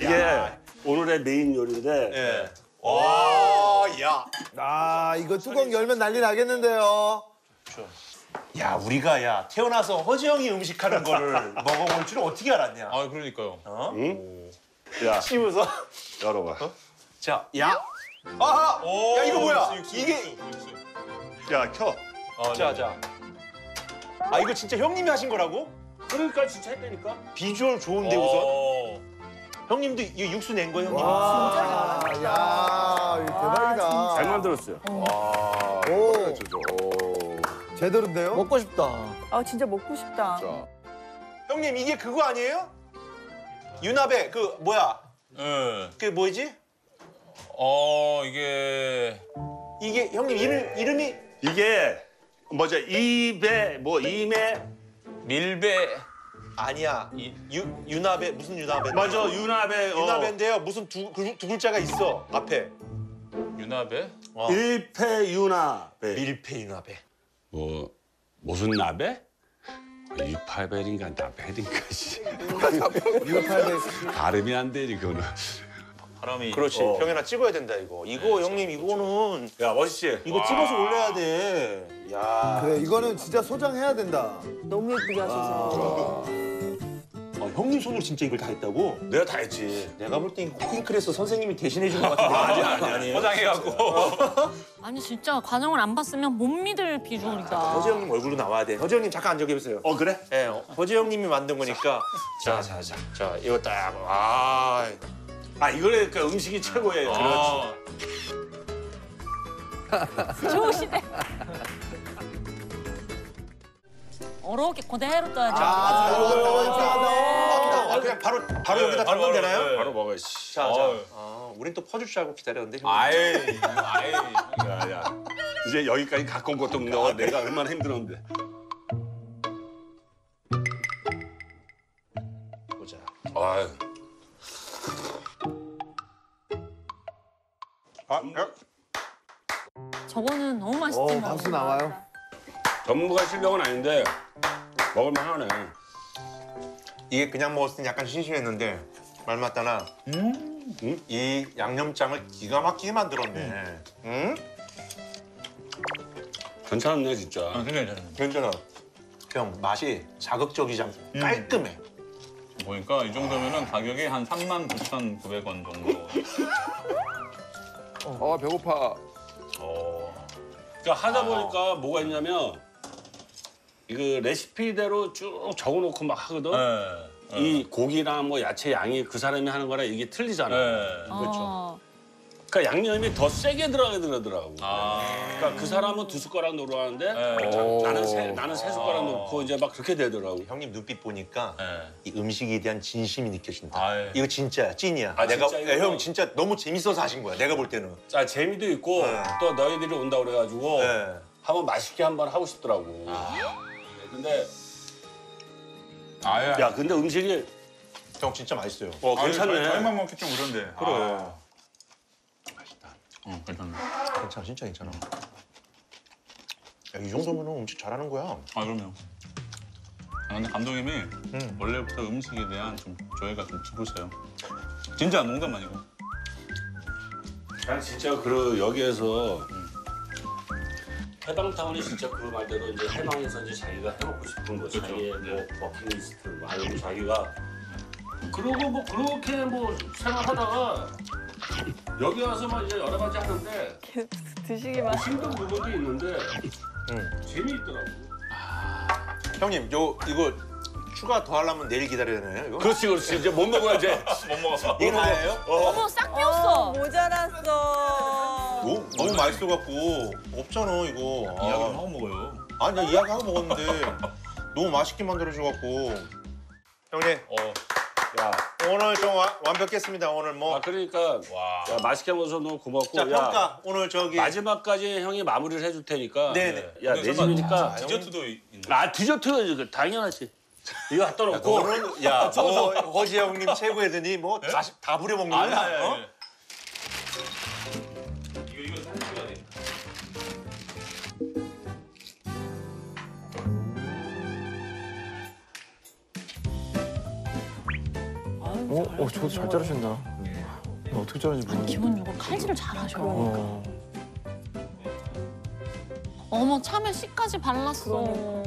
이게 오늘의 메인 요리인데. 예. 와, 야. 아, 이거 뚜껑 열면 난리 나겠는데요. 야, 우리가 태어나서 허지영이 음식하는 거를 먹어볼 줄은 어떻게 알았냐? 아, 그러니까요. 어? 응? 야, 씹어서. 열어봐. 자, 야. 아하! 야, 이거 뭐야? 이게. 야, 켜. 자. 아, 이거 진짜 형님이 하신 거라고? 그러니까 진짜 했다니까. 비주얼 좋은데 우선. 형님도 이 육수 낸 거예요, 형님? 와, 야, 이거 대박이다. 잘 만들었어요. 오, 오. 제대로인데요? 먹고 싶다. 아 진짜 먹고 싶다. 자, 형님, 이게 그거 아니에요? 유나베, 그 뭐야? 예. 그게 뭐지? 이게 형님 이름이 이게 뭐죠? 이배 이매. 밀배. 아니야. 유나베 무슨 유나베? 맞아, 유나베. 유나베인데요. 무슨 두 글자가 있어 앞에. 유나베? 일패유나베. 밀폐 유나베. 무슨 나베? 이파벨인가 나벨인가 씨. 발음이 안 되지 그거는. 바람이. 그렇지. 형이나 찍어야 된다 이거. 이거 형님 이거는 야, 멋있지? 이거 찍어서 올려야 돼. 야. 그래, 이거는 진짜 소장해야 된다. 너무 예쁘게 하셔서. 형님 손으로 진짜 이걸 다 했다고? 내가 다 했지. 내가 볼 땐 쿠킹 클래스 선생님이 대신해 준 것 같은데. 아니에요. 포장해갖고. 아니 진짜 과정을 안 봤으면 못 믿을 비주얼이다. 허재 형님 얼굴로 나와야 돼. 허재 형님 잠깐 앉아 계세요. 그래? 예, 허재 형님이 만든 거니까. 자, 이거 딱. 이거를 그러니까 음식이 최고예요. 좋으시네. 어렵게 그대로 떠야죠. 그냥 바로 여기다 담으면 되나요? 바로 먹어야지. 자. 우린 또 퍼줄 줄 알고 기다렸는데. 아이. 야. 이제 여기까지 갖고 온 것도 없는데 내가 얼마나 힘들었는데. 보자. 아유. 저거는 너무 맛있지. 박수 나와요. 전문가 실력은 아닌데 먹을만 하네. 이게 그냥 먹었을 땐 약간 심심했는데 말 맞다나 이 양념장을 기가 막히게 만들었네. 응? 괜찮네 진짜. 괜찮아. 형 맛이 자극적이지 않고 깔끔해. 보니까 이 정도면은 가격이 한 39,900원 정도. 배고파. 그러니까 하다 보니까 뭐가 있냐면 이거 레시피대로 쭉 적어놓고 막 하거든. 이 고기나 뭐 야채 양이 그 사람이 하는 거랑 이게 틀리잖아. 그렇죠. 그러니까 양념이 더 세게 들어가게 되더라고. 그러니까 그 사람은 2숟가락 넣으러 하는데 나는 3숟가락 넣고 이제 막 그렇게 되더라고. 형님 눈빛 보니까 이 음식에 대한 진심이 느껴진다. 예. 이거 진짜야, 찐이야. 진짜 형 진짜 너무 재밌어서 하신 거야. 내가 볼 때는. 재미도 있고 또 너희들이 온다 그래가지고 한번 맛있게 한번 하고 싶더라고. 근데 야, 근데 음식이 형 진짜 맛있어요. 괜찮네. 저희만 먹기 좀 그런데. 그래. 맛있다. 괜찮네. 괜찮아, 진짜 괜찮아. 야, 이 정도면 음식 잘하는 거야. 그럼요. 근데 감독님이 원래부터 음식에 대한 좀 조예가 좀 깊으세요. 진짜 농담 아니고. 난 진짜 여기에서 해방타운이 진짜 그 말대로 이제 해방에서 이제 자기가 해먹고 싶은 거, 자기의 뭐 버킷리스트, 아니면 자기가 그러고 뭐 그렇게 뭐 생활하다가 여기 와서 막 이제 여러 가지 하는데 드시기만. 힘든 부분도 있는데 재미있더라고. 형님, 이거 추가 더 하려면 내일 기다려야 되나요, 이거? 그렇지. 이제 못 먹어야지. 못 먹었어. 이게 다예요? 어머 싹 비었어. 모자랐어. 너무 맛있어갖고 없잖아, 이거. 이야기를 하고 먹어요. 아니, 나 이야기하고 먹었는데 너무 맛있게 만들어줘갖고. 형님, 야, 오늘 좀 완벽했습니다. 오늘 뭐. 그러니까 야, 맛있게 먹어서 너무 고맙고. 자, 야, 평가. 오늘 마지막까지 형이 마무리를 해줄 테니까. 네네. 야, 내 집이니까. 디저트도 있는. 디저트 당연하지. 이거 갖다 놓고. 너는 허지 형님 최고애더니 뭐 다 부려먹는 거야. 어? 이거 사진 찍어야 돼. 저도 잘 자르신다. 어떻게 자르는지 모르겠네. 기본 이거 칼질을 잘하셔. 어. 어머 참외 씨까지 발랐어.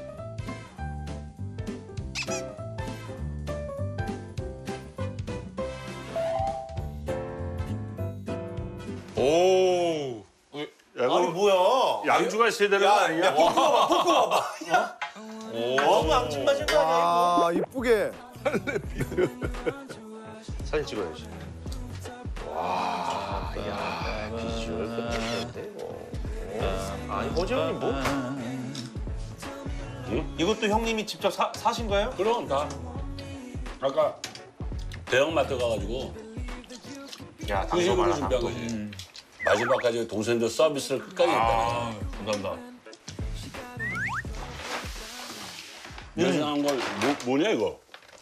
오. 아니 뭐야? 양주가 있어야 되는 거 아니야? 포크 봐봐. 너무 앙증맞은 거 아니야? 아, 이쁘게. 사진 찍어야지. 와, 야, 비주얼 끝내는데 뭐. 아니 허재훈님 뭐? 이것도 형님이 직접 사신 거예요? 그럼 다. 아까 대형마트 가가지고 야, 후식으로 준비한 거지. 마지막까지 동생들 서비스를 끝까지 했다니까. 감사합니다. 예상한 걸 뭐냐 이거?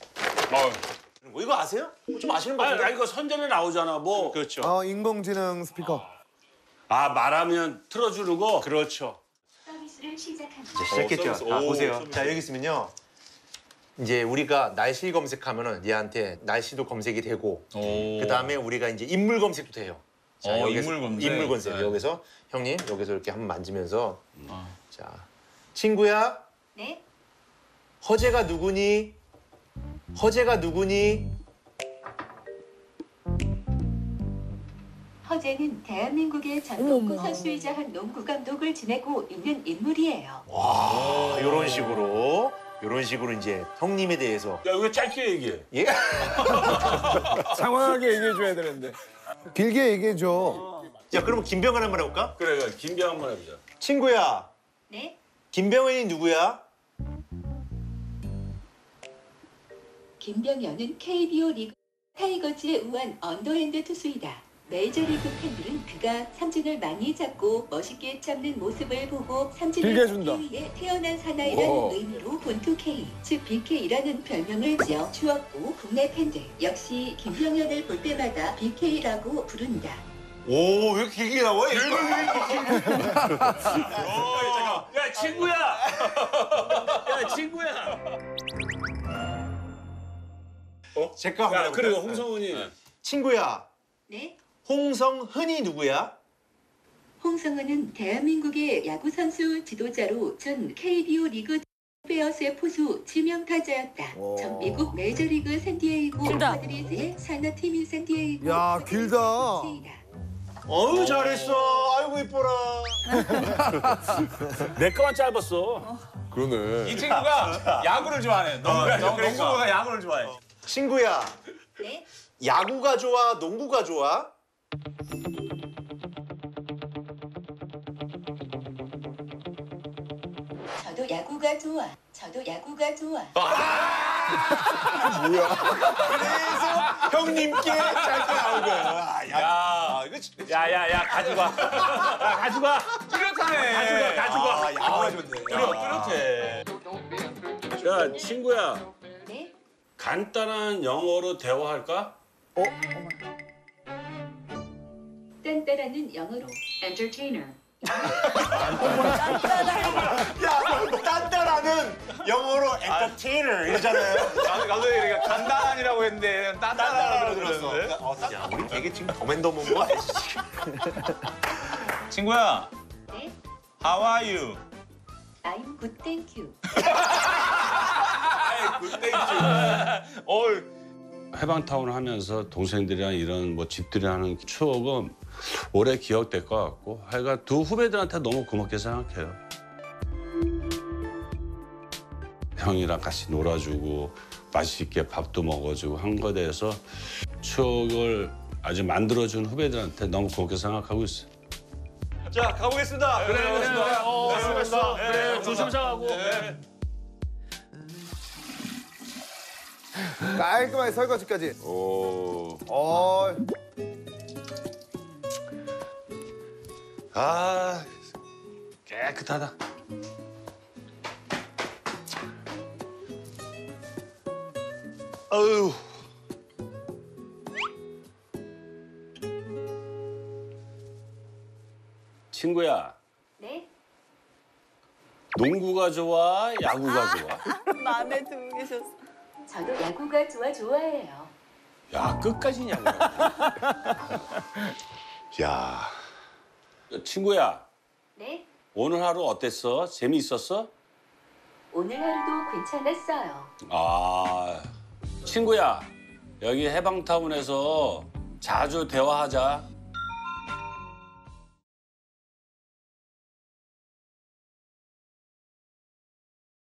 뭐 이거 아세요? 좀 아시는 거 아니, 같은데? 이거 선전에 나오잖아. 뭐. 그렇죠. 인공지능 스피커. 아 말하면 틀어주는 거. 그렇죠. 서비스를 시작합니다. 이제 시작했죠. 서비스. 자, 오, 보세요. 서비스. 자, 여기 있으면요. 이제 우리가 날씨 검색하면은 얘한테 날씨도 검색이 되고 오. 그다음에 우리가 이제 인물 검색도 돼요. 자, 인물 검색. 인물 검색. 네. 여기서 형님 여기서 이렇게 한번 만지면서 아. 자, 친구야. 네, 허재가 누구니? 허재가 누구니? 허재는 대한민국의 전 농구 선수이자 한 농구 감독을 지내고 있는 인물이에요. 와, 이런 식으로 이제 형님에 대해서 야 이거 짧게 얘기해. 예? 장황하게 얘기해줘야 되는데. 길게 얘기해줘. 자, 그러면 김병헌 한번 해볼까? 그래 김병 한번 해보자. 친구야, 네, 김병헌이 누구야? 김병현은 KBO 리그 타이거즈의 우한 언더핸드 투수이다. 메이저리그 팬들은 그가 삼진을 많이 잡고 멋있게 잡는 모습을 보고 길게 삼진을 해준다. 잡기 위해 태어난 사나이라는 오. 의미로 본투 K, 즉 BK라는 별명을 지어 주었고 국내 팬들 역시 김병현을 볼 때마다 BK라고 부른다. 오, 왜 이렇게 길게 나와? 야 친구야. 야 친구야. 제거 한번 야 해볼까? 그리고 홍성훈이 친구야, 네, 홍성흔이 누구야? 홍성은은 대한민국의 야구 선수 지도자로 전 KBO 리그 베어스의 포수 지명타자였다. 오. 전 미국 메이저리그 샌디에이고 길다. 파드리스의 산하팀인 샌디에이고 야, 길다. 어우, 잘했어. 아이고 이뻐라. 내 거만 짧았어. 그러네. 이 친구가 야구를 좋아하네. 농구보다 야구를 좋아해. 친구야, 네, 야구가 좋아, 농구가 좋아? 저도 야구가 좋아. 저도 야구가 좋아. 그래서 형님께 짧게 나온 거예요. 아, 야, 이거 진짜. 야야야 가져가. 야 가져가. 뚜렷하네. 가져가. 아, 야구가 좋네. 뚜렷해. 야 친구야 네, 간단한 영어로 대화할까? 딴따라는 영어로 entertainer. 야, 딴따라는 영어로 엔터테이너 이러잖아요. 감독이 그러니까 간단한이라고 했는데 딴딴하라고 들었어. 들었어. 야, 우리 되게 지금 더맨더맨 거 아니지? 친구야, 네, how are you? I'm good, thank you. 해방타운을 하면서 동생들이랑 이런 뭐 집들이 하는 추억은 오래 기억될 것 같고 하여간 두 후배들한테 너무 고맙게 생각해요. 형이랑 같이 놀아주고 맛있게 밥도 먹어주고 한 거에 대해서 추억을 아주 만들어준 후배들한테 너무 고맙게 생각하고 있어요. 자, 가보겠습니다. 그래. 수고했어. 그래, 조심히 가고. 깔끔하게 설거지까지. 오. 아, 깨끗하다. 어휴. 친구야, 네, 농구가 좋아, 야구가 좋아? 마음에 들고 계셨어. 저도 야구가 좋아해요. 야 끝까지냐고. 야 친구야 네, 오늘 하루 어땠어? 재미있었어? 오늘 하루도 괜찮았어요. 아 친구야 여기 해방타운에서 자주 대화하자.